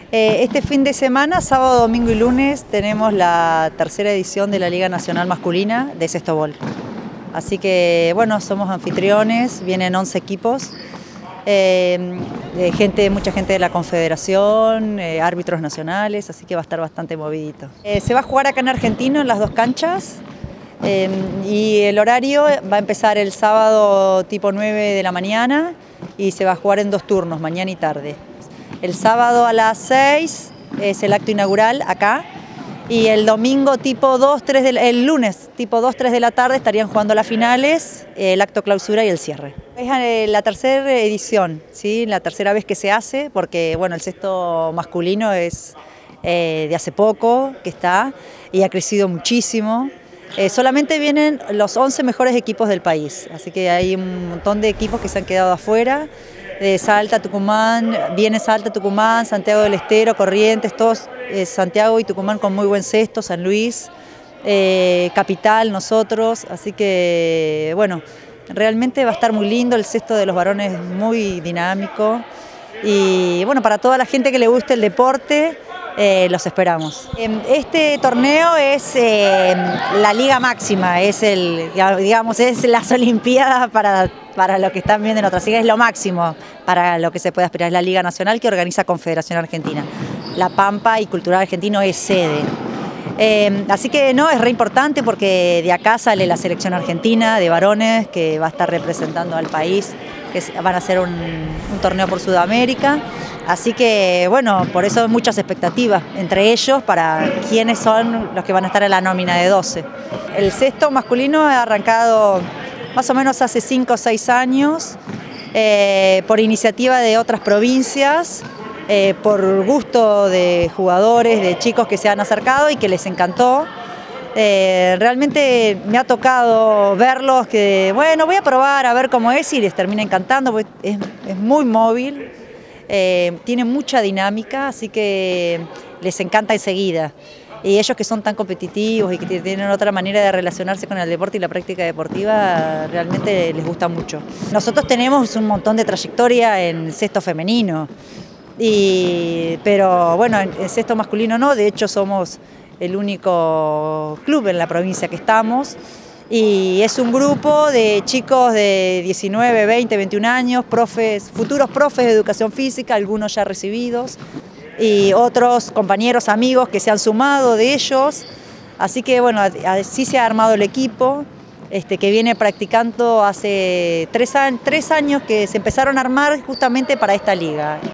Este fin de semana, sábado, domingo y lunes, tenemos la tercera edición de la Liga Nacional Masculina de Cestobol. Así que, bueno, somos anfitriones, vienen 11 equipos, mucha gente de la Confederación, árbitros nacionales, así que va a estar bastante movidito. Se va a jugar acá en Argentina, en las dos canchas, y el horario va a empezar el sábado tipo 9 de la mañana y se va a jugar en 2 turnos, mañana y tarde. El sábado a las 6 es el acto inaugural acá y el domingo tipo 2, 3 el lunes tipo 2, 3 de la tarde estarían jugando las finales, el acto clausura y el cierre. Es la tercera edición, ¿sí? La tercera vez que se hace porque bueno, el cesto masculino es de hace poco que está y ha crecido muchísimo. Solamente vienen los 11 mejores equipos del país, así que hay un montón de equipos que se han quedado afuera. De Salta, Tucumán, viene Salta, Tucumán, Santiago del Estero, Corrientes, todos Santiago y Tucumán con muy buen cesto, San Luis, Capital, nosotros, así que bueno, realmente va a estar muy lindo, el cesto de los varones es muy dinámico y bueno, para toda la gente que le guste el deporte, los esperamos. Este torneo es la liga máxima, es es las Olimpiadas para lo que están viendo en otras ligas, es lo máximo para lo que se puede aspirar, es la Liga Nacional que organiza Confederación Argentina. La Pampa y Cultural Argentino es sede. Así que no, es re importante porque de acá sale la selección argentina de varones que va a estar representando al país, que van a hacer un torneo por Sudamérica. Así que bueno, por eso hay muchas expectativas entre ellos para quiénes son los que van a estar en la nómina de 12. El cesto masculino ha arrancado más o menos hace 5 o 6 años por iniciativa de otras provincias, por gusto de jugadores, de chicos que se han acercado y que les encantó. Realmente me ha tocado verlos que, bueno, voy a probar a ver cómo es y les termina encantando, porque es muy móvil. Tiene mucha dinámica, así que les encanta enseguida. Y ellos que son tan competitivos y que tienen otra manera de relacionarse con el deporte y la práctica deportiva, realmente les gusta mucho. Nosotros tenemos un montón de trayectoria en cesto femenino, pero bueno, en cesto masculino no, de hecho somos el único club en la provincia que estamos. Y es un grupo de chicos de 19, 20, 21 años, futuros profes de educación física, algunos ya recibidos, y otros compañeros, amigos que se han sumado de ellos. Así que bueno, así se ha armado el equipo, que viene practicando hace 3 años que se empezaron a armar justamente para esta liga.